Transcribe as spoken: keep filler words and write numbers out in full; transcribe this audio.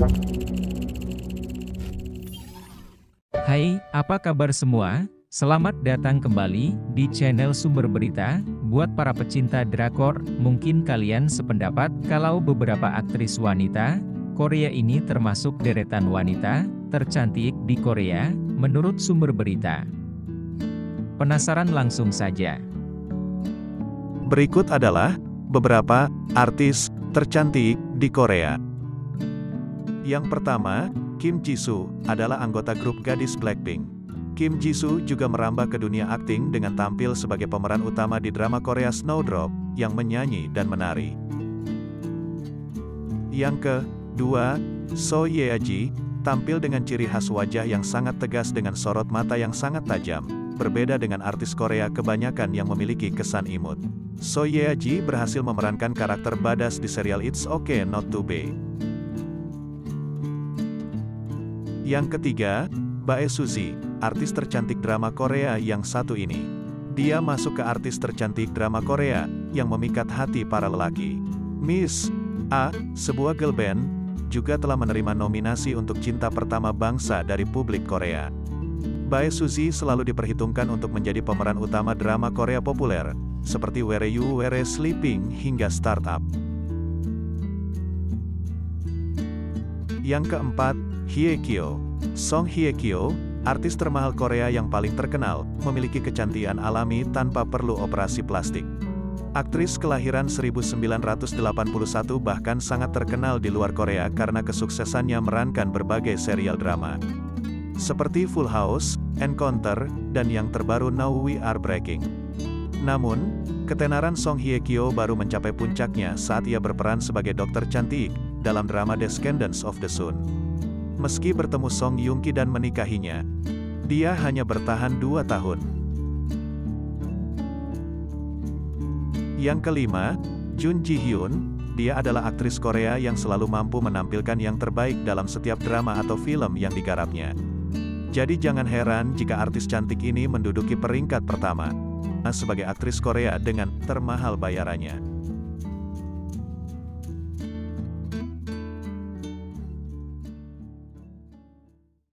Hai, apa kabar semua? Selamat datang kembali di channel Sumber Berita. Buat para pecinta drakor, mungkin kalian sependapat kalau beberapa aktris wanita Korea ini termasuk deretan wanita tercantik di Korea, menurut Sumber Berita. Penasaran? Langsung saja. Berikut adalah beberapa artis tercantik di Korea. Yang pertama, Kim Jisoo adalah anggota grup gadis Blackpink. Kim Jisoo juga merambah ke dunia akting dengan tampil sebagai pemeran utama di drama Korea Snowdrop, yang menyanyi dan menari. Yang kedua, So Ye-ji, tampil dengan ciri khas wajah yang sangat tegas dengan sorot mata yang sangat tajam, berbeda dengan artis Korea kebanyakan yang memiliki kesan imut. So Ye-ji berhasil memerankan karakter badass di serial It's Okay Not to Be. Yang ketiga, Bae Suzy, artis tercantik drama Korea yang satu ini. Dia masuk ke artis tercantik drama Korea, yang memikat hati para lelaki. Miss A, sebuah girl band, juga telah menerima nominasi untuk cinta pertama bangsa dari publik Korea. Bae Suzy selalu diperhitungkan untuk menjadi pemeran utama drama Korea populer, seperti Where You Were Sleeping hingga Startup. Yang keempat, Hye Kyo. Song Hye Kyo, artis termahal Korea yang paling terkenal, memiliki kecantikan alami tanpa perlu operasi plastik. Aktris kelahiran seribu sembilan ratus delapan puluh satu bahkan sangat terkenal di luar Korea karena kesuksesannya merankan berbagai serial drama, seperti Full House, Encounter, dan yang terbaru Now We Are Breaking. Namun, ketenaran Song Hye Kyo baru mencapai puncaknya saat ia berperan sebagai dokter cantik dalam drama Descendants of the Sun. Meski bertemu Song Joong Ki dan menikahinya, dia hanya bertahan dua tahun. Yang kelima, Jun Ji Hyun, dia adalah aktris Korea yang selalu mampu menampilkan yang terbaik dalam setiap drama atau film yang digarapnya. Jadi jangan heran jika artis cantik ini menduduki peringkat pertama sebagai aktris Korea dengan termahal bayarannya.